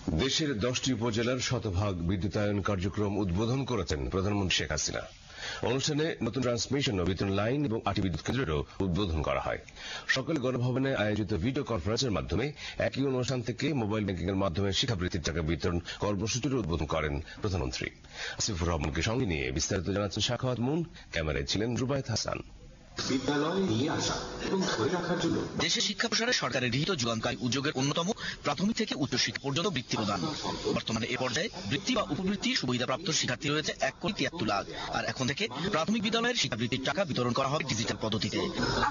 দেশের 10টি উপজেলার শতভাগ বিদ্যুতায়ন কার্যক্রম উদ্বোধন করেছেন প্রধানমন্ত্রী শেখ হাসিনা। অনুষ্ঠানে নতুন ট্রান্সমিশন ও বিতরণ লাইন এবং 8টি বিদ্যুৎ কেন্দ্রেরও উদ্বোধন করা হয়। সকালে গণভবনে আয়োজিত ভিডিও কনফারেন্সের মাধ্যমে একই অনুষ্ঠান থেকে মোবাইল ব্যাংকিং এর মাধ্যমে শিক্ষাবৃত্তির টাকা বিতরণ কর্মসূচির উদ্বোধন করেন প্রধানমন্ত্রী। আসিফুর রহমানকে সঙ্গে নিয়ে বিস্তারিত জানাচ্ছেন সাখাওয়াত মুন, ক্যামেরায় ছিলেন রুবায়েত হাসান। বিদ্যালয়ে নিয়ে আসা এবং ধরে রাখার জন্য দেশের শিক্ষা প্রসারে সরকারের গৃহীত যুগান্তকারী উদ্যোগের অন্যতম প্রাথমিক থেকে উচ্চশিক্ষা পর্যন্ত বৃত্তি প্রদান। বর্তমানে এ পর্যায়ে বৃত্তি বা উপবৃত্তি সুবিধাপ্রাপ্ত শিক্ষার্থী রয়েছে 1,73 লাখ। আর এখন থেকে প্রাথমিক বিদ্যালয়ের শিক্ষাবৃত্তির টাকা বিতরণ করা হবে ডিজিটাল পদ্ধতিতে।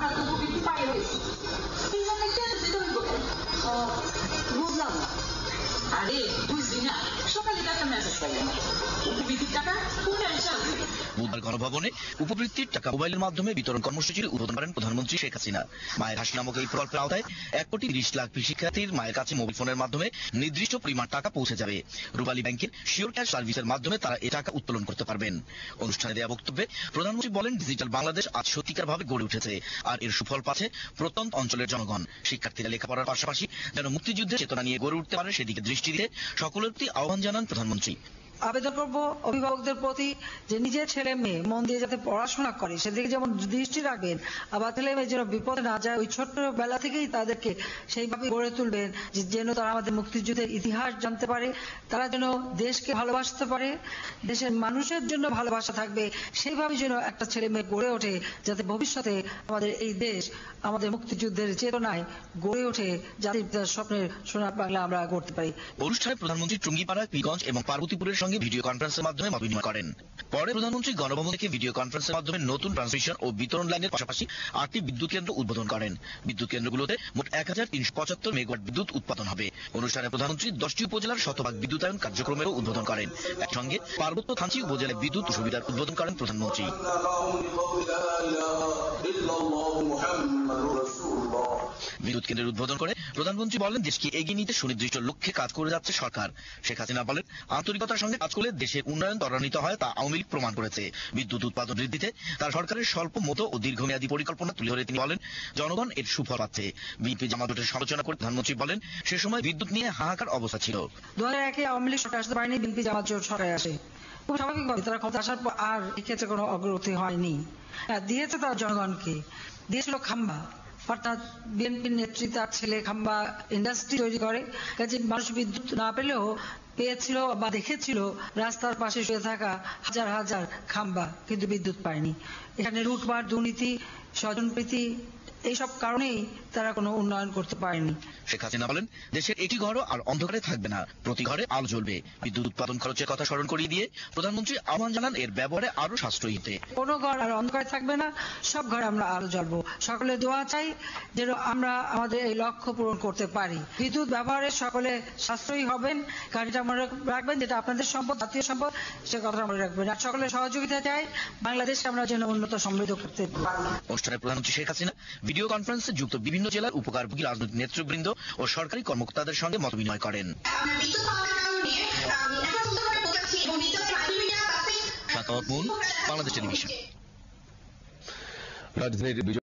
বুধবার গণভবনে উপবৃত্তির টাকা মোবাইলের মাধ্যমে বিতরণ কর্মসূচির উদ্বোধন করেন প্রধানমন্ত্রী শেখ হাসিনা। মায়ের হাসি নামক এই প্রকল্পের আওতায় 1,30 কোটি শিক্ষার্থীর মায়ের কাছে মোবাইল ফোনের মাধ্যমে নির্দিষ্ট পরিমাণ টাকা পৌঁছে যাবে। রুপালি ব্যাংকের SureCash সার্ভিসের মাধ্যমে তারা এ টাকা উত্তোলন করতে পারবেন। অনুষ্ঠানে দেওয়া বক্তব্যে প্রধানমন্ত্রী বলেন, ডিজিটাল বাংলাদেশ আজ সত্যিকারভাবে গড়ে উঠেছে, আর এর সুফল পাচ্ছে প্রত্যন্ত অঞ্চলের জনগণ। শিক্ষার্থীরা লেখাপড়ার পাশাপাশি যেন মুক্তিযুদ্ধের চেতনা নিয়ে গড়ে উঠতে পারে সেদিকে দৃষ্টি দিয়ে সকলের প্রতি আহ্বান জানান প্রধানমন্ত্রী। আবেদন করব অভিভাবকদের প্রতি যে নিজের ছেলে মেয়ে মন দিয়ে যাতে পড়াশোনা করে সেদিকে যেমন দৃষ্টি রাখবেন, আবার ছেলে মেয়ে যেন বিপদে না যায়, ওই ছোট্ট বেলা থেকেই তাদেরকে সেইভাবে গড়ে তুলবেন যেন তারা আমাদের মুক্তিযুদ্ধের ইতিহাস জানতে পারে, তারা যেন দেশকে ভালোবাসতে পারে, দেশের মানুষের জন্য ভালোবাসা থাকবে, সেইভাবে যেন একটা ছেলে মেয়ে গড়ে ওঠে, যাতে ভবিষ্যতে আমাদের এই দেশ আমাদের মুক্তিযুদ্ধের চেতনায় গড়ে ওঠে, জাতির স্বপ্নের সোনার বাংলা আমরা গড়তে পারি। অনুষ্ঠানে প্রধানমন্ত্রী টুঙ্গিপাড়া, পীরগঞ্জ এবং পার্বতীপুরের সঙ্গে ভিডিও কনফারেন্সের মাধ্যমে মত বিনিময় করেন। পরে প্রধানমন্ত্রী গণভবন থেকে ভিডিও কনফারেন্সের মাধ্যমে নতুন ট্রান্সমিশন ও বিতরণ লাইনের পাশাপাশি 8টি বিদ্যুৎ কেন্দ্র উদ্বোধন করেন। বিদ্যুৎ কেন্দ্রগুলোতে মোট 1375 মেগাওয়াট বিদ্যুৎ উৎপাদন হবে। অনুষ্ঠানে প্রধানমন্ত্রী 10টি উপজেলার শতভাগ বিদ্যুতায়ন কার্যক্রমেরও উদ্বোধন করেন। একসঙ্গে পার্বত্য থানচি উপজেলায় বিদ্যুৎ সুবিধার উদ্বোধন করেন প্রধানমন্ত্রী। বিদ্যুৎ কেন্দ্রের উদ্বোধন করে প্রধানমন্ত্রী বলেন, দেশকে এগিয়ে নিতে সুনির্দিষ্ট লক্ষ্যে কাজ করে যাচ্ছে সরকার। শেখ হাসিনা বলেন, আন্তরিকতার সঙ্গে কাজ করলে দেশের উন্নয়ন ত্বরান্বিত হয়, তা আওয়ামী লীগ প্রমাণ করেছে। বিদ্যুৎ উৎপাদন বৃদ্ধিতে তার সরকারের স্বল্প মতো ও দীর্ঘমেয়াদী পরিকল্পনা তুলে ধরে তিনি বলেন, জনগণ এর সুফল পাচ্ছে। বিএনপি জামাত জোটের সমালোচনা করে প্রধানমন্ত্রী বলেন, সে সময় বিদ্যুৎ নিয়ে হাহাকার অবস্থা ছিল। 2001-এ আওয়ামী লীগ সরকার আসতে পারেনি, বিএনপি জামাত জোট সরকারে আসে। খুব স্বাভাবিকভাবে তারা ক্ষমতা আসার পর আর এক্ষেত্রে কোনো অগ্রগতি হয়নি। দিয়েছে তারা জনগণকে, দিয়েছিল খাম্বা, অর্থাৎ বিএনপির নেতৃত্বে তার ছেলে খাম্বা ইন্ডাস্ট্রি তৈরি করে, কাজে মানুষ বিদ্যুৎ না পেলেও পেয়েছিল বা দেখেছিল রাস্তার পাশে শুয়ে থাকা হাজার হাজার খাম্বা, কিন্তু বিদ্যুৎ পায়নি। এখানে লুটপাট, দুর্নীতি, স্বজনপ্রীতি, এইসব কারণেই তারা কোনো উন্নয়ন করতে পারেনি। শেখ হাসিনা বলেন, দেশের একটি ঘরও আর অন্ধকারে থাকবে না, প্রতি ঘরে আলো জ্বলবে। বিদ্যুৎ উৎপাদন খরচের কথা স্মরণ করিয়ে দিয়ে প্রধানমন্ত্রী আহ্বান জানান এর ব্যবহারে আরো সাশ্রয়ী হতে। কোনো ঘর আর অন্ধকারে থাকবে না, সব ঘরে আমরা আলো জ্বলবো। সকলে দোয়া চাই যেন আমরা আমাদের এই লক্ষ্য পূরণ করতে পারি। বিদ্যুৎ ব্যবহারে সকলে সাশ্রয়ী হবেন, কারণ এটা মনে রাখবেন যেটা আপনাদের সম্পদ, জাতীয় সম্পদ, সে কথাটা মনে রাখবেন। আর সকলের সহযোগিতা চাই, বাংলাদেশকে আমরা যেন উন্নত সমৃদ্ধ করতে পারি। অনুষ্ঠানে প্রধানমন্ত্রী শেখ হাসিনা ভিডিও কনফারেন্সে যুক্ত বিভিন্ন জেলার উপকারভোগী রাজনৈতিক নেতৃবৃন্দ ও সরকারি কর্মকর্তাদের সঙ্গে মত বিনিময় করেন। সাখাওয়াত মুন, বাংলাদেশ টেলিভিশন।